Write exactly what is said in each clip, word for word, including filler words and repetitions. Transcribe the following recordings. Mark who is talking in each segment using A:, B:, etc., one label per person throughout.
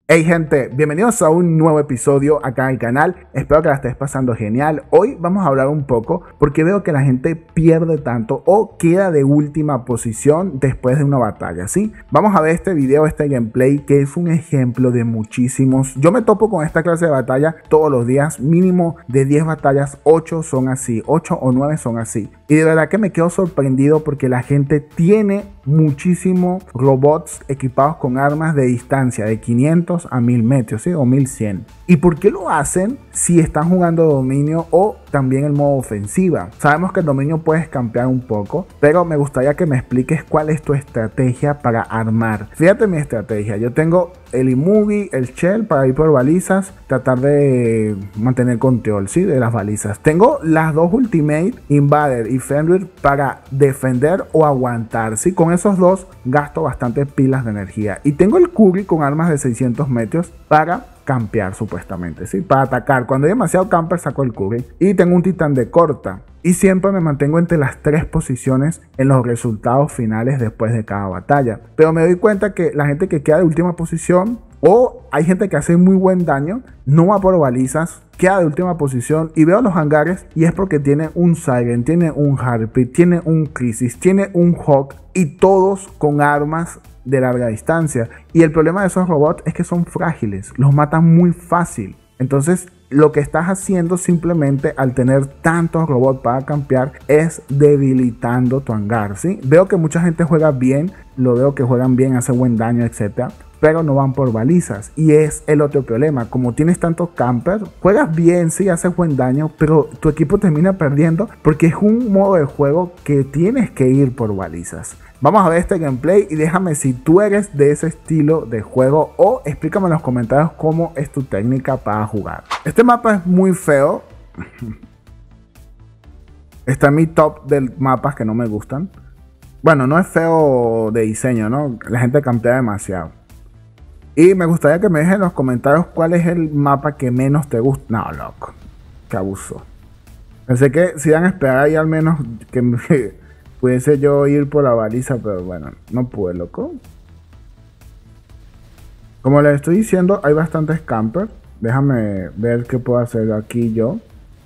A: Hey gente, bienvenidos a un nuevo episodio acá en el canal. Espero que la estés pasando genial. Hoy vamos a hablar un poco porque veo que la gente pierde tanto o queda de última posición después de una batalla, ¿sí? Vamos a ver este video, este gameplay que es un ejemplo de muchísimos. Yo me topo con esta clase de batalla todos los días, mínimo de diez batallas, ocho son así, ocho o nueve son así. Y de verdad que me quedo sorprendido porque la gente tiene muchísimos robots equipados con armas de distancia de quinientos a mil metros, ¿sí? O mil cien. ¿Y por qué lo hacen si están jugando dominio o también el modo ofensiva? Sabemos que el dominio puedes campear un poco, pero me gustaría que me expliques cuál es tu estrategia para armar. Fíjate mi estrategia, yo tengo el Imugi, el Shell para ir por balizas, tratar de mantener control, ¿sí? De las balizas. Tengo las dos Ultimate, Invader y Fenrir para defender o aguantar, ¿sí? Con esos dos gasto bastante pilas de energía. Y tengo el Curry con armas de seiscientos metros para campear supuestamente, ¿sí? Para atacar. Cuando hay demasiado camper saco el Curry. Y tengo un titán de corta. Y siempre me mantengo entre las tres posiciones en los resultados finales después de cada batalla. Pero me doy cuenta que la gente que queda de última posición, o hay gente que hace muy buen daño, no va por balizas, queda de última posición, y veo los hangares y es porque tiene un Siren, tiene un Harpy, tiene un Crisis, tiene un Hawk, y todos con armas de larga distancia. Y el problema de esos robots es que son frágiles, los matan muy fácil. Entonces lo que estás haciendo simplemente al tener tantos robots para campear es debilitando tu hangar, ¿sí? Veo que mucha gente juega bien, lo veo que juegan bien, hace buen daño, etcétera, pero no van por balizas. Y es el otro problema, como tienes tantos campers, juegas bien, sí, haces buen daño, pero tu equipo termina perdiendo porque es un modo de juego que tienes que ir por balizas. Vamos a ver este gameplay y déjame si tú eres de ese estilo de juego, o explícame en los comentarios cómo es tu técnica para jugar. Este mapa es muy feo. Está en mi top de mapas que no me gustan. Bueno, no es feo de diseño, ¿no? La gente campea demasiado. Y me gustaría que me dejes en los comentarios cuál es el mapa que menos te gusta. No, loco. Qué abuso. Pensé que si iban a esperar ahí al menos que me... pudiese yo ir por la baliza, pero bueno, no pude, loco. Como les estoy diciendo, hay bastantes campers. Déjame ver qué puedo hacer aquí yo.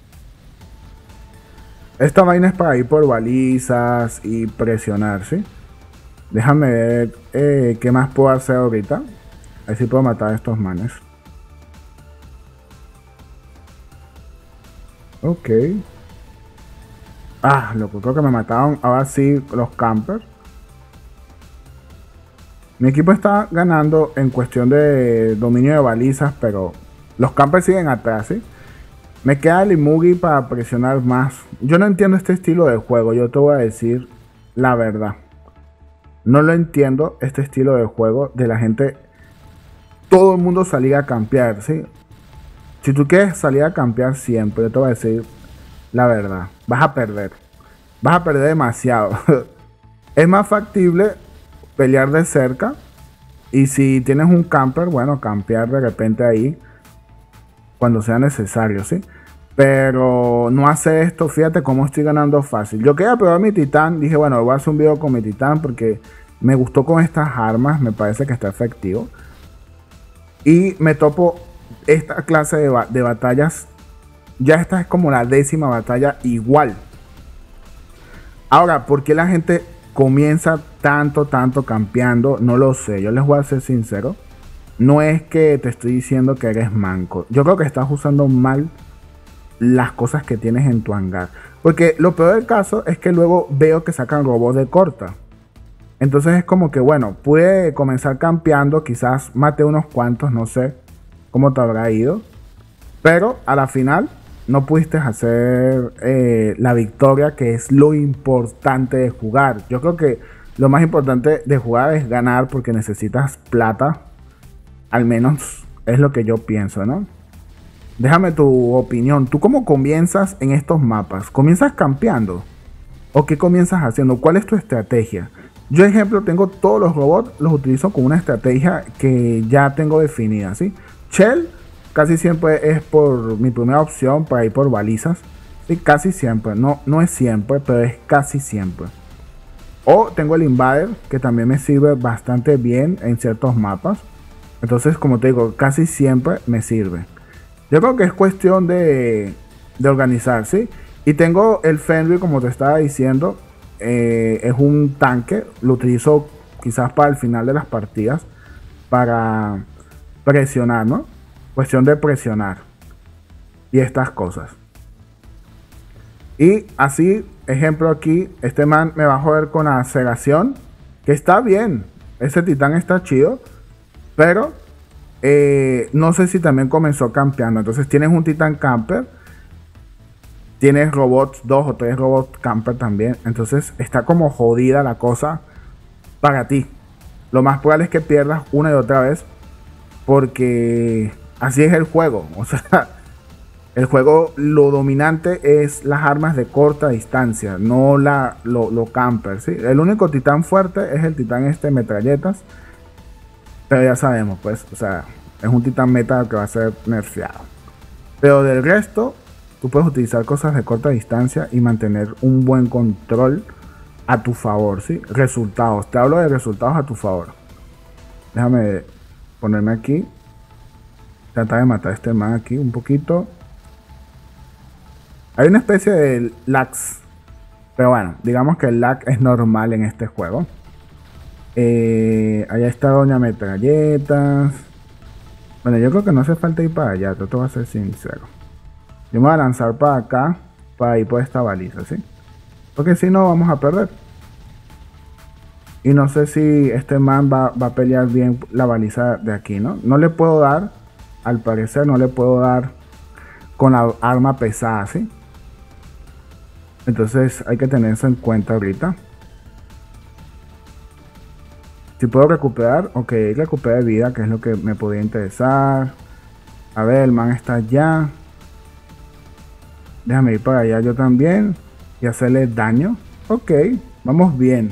A: Esta vaina es para ir por balizas y presionar, ¿sí? Déjame ver eh, qué más puedo hacer ahorita. A ver si puedo matar a estos manes. Ok. Ah, loco, creo que me mataron ahora sí los campers. Mi equipo está ganando en cuestión de dominio de balizas, pero los campers siguen atrás, ¿sí? Me queda el Imugi para presionar más. Yo no entiendo este estilo de juego, yo te voy a decir la verdad. No lo entiendo, este estilo de juego de la gente. Todo el mundo salía a campear, ¿sí? Si tú quieres salir a campear siempre, yo te voy a decir la verdad, vas a perder. Vas a perder demasiado. Es más factible pelear de cerca. Y si tienes un camper, bueno, campear de repente ahí cuando sea necesario, ¿sí? Pero no hace esto. Fíjate cómo estoy ganando fácil. Yo quería probar mi titán. Dije, bueno, voy a hacer un video con mi titán porque me gustó con estas armas. Me parece que está efectivo. Y me topo esta clase de, ba de batallas. Ya esta es como la décima batalla igual. Ahora, ¿por qué la gente comienza tanto, tanto campeando? No lo sé, yo les voy a ser sincero. No es que te estoy diciendo que eres manco. Yo creo que estás usando mal las cosas que tienes en tu hangar. Porque lo peor del caso es que luego veo que sacan robots de corta. Entonces es como que, bueno, pude comenzar campeando, quizás mate unos cuantos, no sé cómo te habrá ido. Pero a la final no pudiste hacer eh, la victoria, que es lo importante de jugar. Yo creo que lo más importante de jugar es ganar porque necesitas plata. Al menos es lo que yo pienso, ¿no? Déjame tu opinión. ¿Tú cómo comienzas en estos mapas? ¿Comienzas campeando? ¿O qué comienzas haciendo? ¿Cuál es tu estrategia? Yo, ejemplo, tengo todos los robots, los utilizo con una estrategia que ya tengo definida, ¿sí? Shell casi siempre es por mi primera opción para ir por balizas. Sí, casi siempre, no, no es siempre, pero es casi siempre. O tengo el Invader, que también me sirve bastante bien en ciertos mapas. Entonces, como te digo, casi siempre me sirve. Yo creo que es cuestión de, de organizar, ¿sí? Y tengo el Fenrir, como te estaba diciendo, eh, es un tanque. Lo utilizo quizás para el final de las partidas, para presionar, ¿no? Cuestión de presionar. Y estas cosas. Y así, ejemplo aquí, este man me va a joder con la cegación, que está bien. Ese titán está chido, pero eh, no sé si también comenzó campeando. Entonces tienes un titán camper, tienes robots, dos o tres robots camper también. Entonces está como jodida la cosa para ti. Lo más probable es que pierdas una y otra vez, porque así es el juego. O sea, el juego, lo dominante es las armas de corta distancia, no la, lo, lo camper, ¿sí? El único titán fuerte es el titán este metralletas. Pero ya sabemos, pues, o sea, es un titán meta que va a ser nerfeado. Pero del resto, tú puedes utilizar cosas de corta distancia y mantener un buen control a tu favor, ¿sí? Resultados, te hablo de resultados a tu favor. Déjame ponerme aquí. Tratar de matar a este man aquí un poquito. Hay una especie de lags, pero bueno, digamos que el lag es normal en este juego. Eh, allá está Doña Metralletas. Bueno, yo creo que no hace falta ir para allá, te voy a ser sincero. Yo me voy a lanzar para acá, para ir por esta baliza, ¿sí? Porque si no, vamos a perder. Y no sé si este man va, va a pelear bien la baliza de aquí, ¿no? No le puedo dar, al parecer, no le puedo dar con la arma pesada, ¿sí? Entonces hay que tener eso en cuenta ahorita. Si puedo recuperar, ok, recuperar vida, que es lo que me podría interesar. A ver, el man está allá. Déjame ir para allá yo también y hacerle daño. Ok, vamos bien.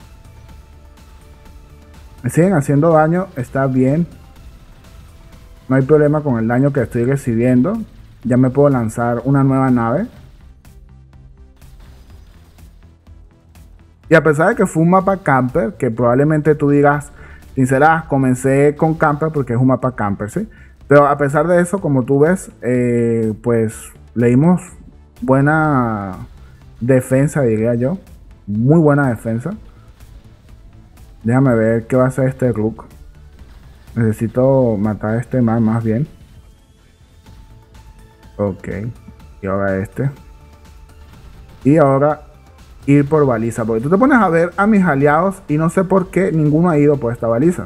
A: Me siguen haciendo daño, está bien. No hay problema con el daño que estoy recibiendo. Ya me puedo lanzar una nueva nave. Y a pesar de que fue un mapa camper, que probablemente tú digas, sinceras, comencé con camper porque es un mapa camper, ¿sí? Pero a pesar de eso, como tú ves, eh, pues le dimos buena defensa, diría yo. Muy buena defensa. Déjame ver qué va a hacer este Rook. Necesito matar a este man más bien. Ok. Y ahora este. Y ahora ir por baliza. Porque tú te pones a ver a mis aliados y no sé por qué ninguno ha ido por esta baliza.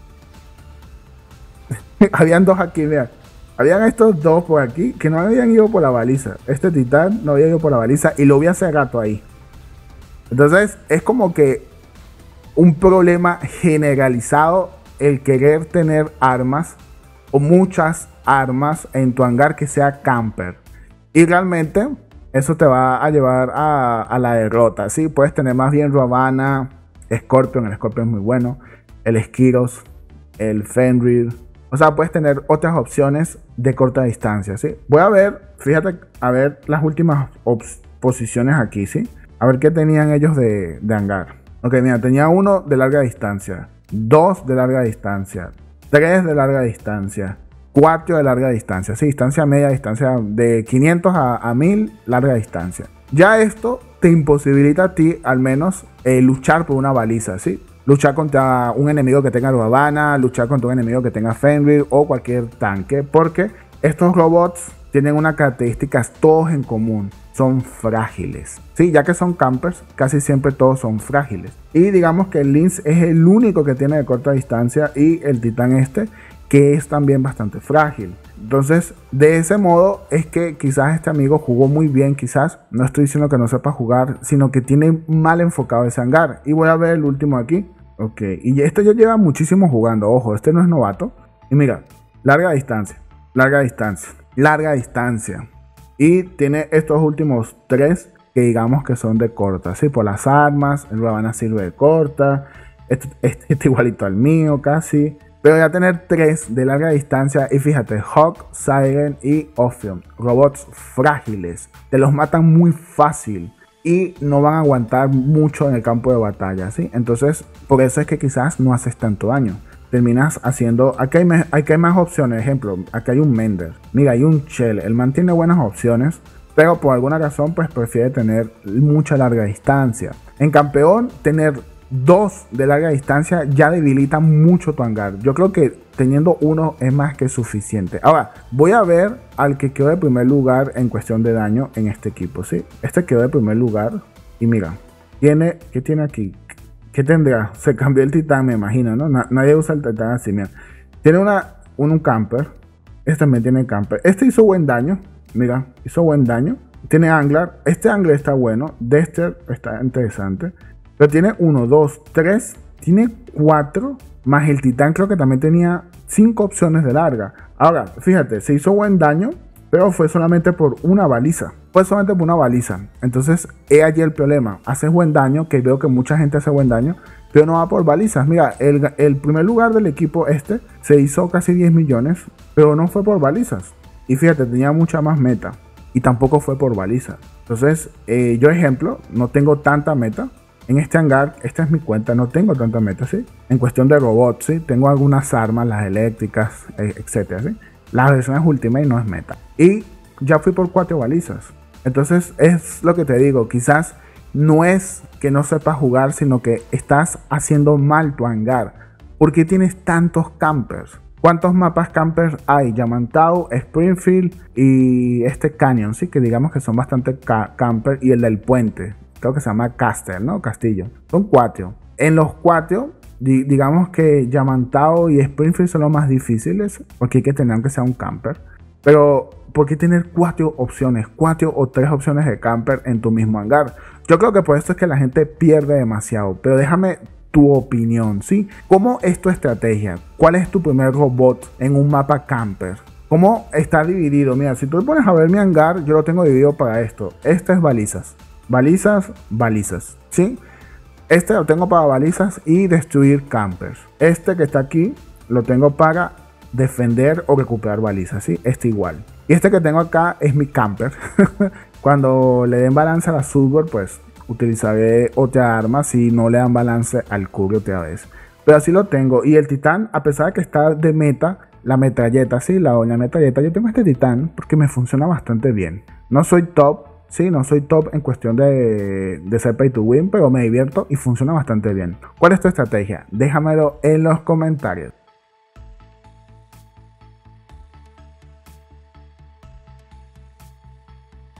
A: Habían dos aquí, vean. Habían estos dos por aquí que no habían ido por la baliza. Este titán no había ido por la baliza y lo vi hace rato ahí. Entonces es como que un problema generalizado el querer tener armas o muchas armas en tu hangar que sea camper. Y realmente eso te va a llevar a, a la derrota. ¿Sí? Puedes tener más bien Ravana, Scorpion, el Scorpion es muy bueno, el Skiros, el Fenrir. O sea, puedes tener otras opciones de corta distancia, ¿sí? Voy a ver, fíjate, a ver las últimas posiciones aquí, ¿sí? A ver qué tenían ellos de, de hangar. Ok, mira, tenía uno de larga distancia, dos de larga distancia, tres de larga distancia, cuatro de larga distancia, sí, distancia media, distancia de quinientos a, a mil, larga distancia. Ya esto te imposibilita a ti al menos eh, luchar por una baliza, ¿sí? Luchar contra un enemigo que tenga Ravana, luchar contra un enemigo que tenga Fenrir o cualquier tanque, porque estos robots tienen unas características todos en común. Son frágiles, sí, ya que son campers, casi siempre todos son frágiles. Y digamos que el Lynx es el único que tiene de corta distancia y el titán este, que es también bastante frágil. Entonces, de ese modo es que quizás este amigo jugó muy bien, quizás, no estoy diciendo que no sepa jugar, sino que tiene mal enfocado ese hangar. Y voy a ver el último aquí. Ok, y este ya lleva muchísimo jugando, ojo, este no es novato. Y mira, larga distancia, larga distancia, larga distancia. Y tiene estos últimos tres que digamos que son de corta, ¿sí? Por las armas, el Ravana sirve de corta, este, este, este igualito al mío casi. Pero ya tener tres de larga distancia y fíjate, Hawk, Siren y Ophion, robots frágiles, te los matan muy fácil y no van a aguantar mucho en el campo de batalla, ¿sí? Entonces, por eso es que quizás no haces tanto daño. terminas haciendo, aquí hay, me- aquí hay más opciones, ejemplo, aquí hay un Mender, mira, hay un Shell, el man tiene buenas opciones, pero por alguna razón pues prefiere tener mucha larga distancia. En campeón, tener dos de larga distancia ya debilita mucho tu hangar. Yo creo que teniendo uno es más que suficiente. Ahora, voy a ver al que quedó de primer lugar en cuestión de daño en este equipo, ¿sí? Este quedó de primer lugar y mira, tiene, ¿qué tiene aquí? ¿Qué tendrá? Se cambió el titán, me imagino, ¿no? Na- nadie usa el titán así, mira. Tiene una, un, un camper. Este también tiene camper. Este hizo buen daño. Mira, hizo buen daño. Tiene angler. Este angler está bueno. Dexter está interesante. Pero tiene uno, dos, tres. Tiene cuatro. Más el titán creo que también tenía cinco opciones de larga. Ahora, fíjate, se hizo buen daño, pero fue solamente por una baliza. Fue solamente por una baliza. Entonces, he allí el problema. Haces buen daño, que veo que mucha gente hace buen daño, pero no va por balizas. Mira, el, el primer lugar del equipo este se hizo casi diez millones, pero no fue por balizas. Y fíjate, tenía mucha más meta. Y tampoco fue por balizas. Entonces, eh, yo ejemplo, no tengo tanta meta. En este hangar, esta es mi cuenta, no tengo tanta meta, ¿sí? En cuestión de robots, ¿sí? Tengo algunas armas, las eléctricas, etcétera, ¿sí? Las versiones Ultimate no es meta. Y ya fui por cuatro balizas. Entonces es lo que te digo, quizás no es que no sepas jugar, sino que estás haciendo mal tu hangar. ¿Por qué tienes tantos campers? ¿Cuántos mapas campers hay? Yamantau, Springfield y este Canyon, sí, que digamos que son bastante ca camper, y el del puente, creo que se llama Castle, ¿no? Castillo. Son cuatro. En los cuatro, di digamos que Yamantau y Springfield son los más difíciles, porque hay que tener que sea un camper. Pero, ¿por qué tener cuatro opciones, cuatro o tres opciones de camper en tu mismo hangar? Yo creo que por esto es que la gente pierde demasiado. Pero déjame tu opinión, ¿sí? ¿Cómo es tu estrategia? ¿Cuál es tu primer robot en un mapa camper? ¿Cómo está dividido? Mira, si tú te pones a ver mi hangar, yo lo tengo dividido para esto. Este es balizas. Balizas, balizas, ¿sí? Este lo tengo para balizas y destruir campers. Este que está aquí lo tengo para defender o recuperar balizas, ¿sí? Este igual. Y este que tengo acá es mi camper. Cuando le den balance a la Subword, pues utilizaré otra arma si no le dan balance al cubre otra vez. Pero así lo tengo. Y el titán, a pesar de que está de meta, la metralleta, sí, la doña metralleta, yo tengo este titán porque me funciona bastante bien. No soy top, sí, no soy top en cuestión de, de ser pay to win, pero me divierto y funciona bastante bien. ¿Cuál es tu estrategia? Déjamelo en los comentarios.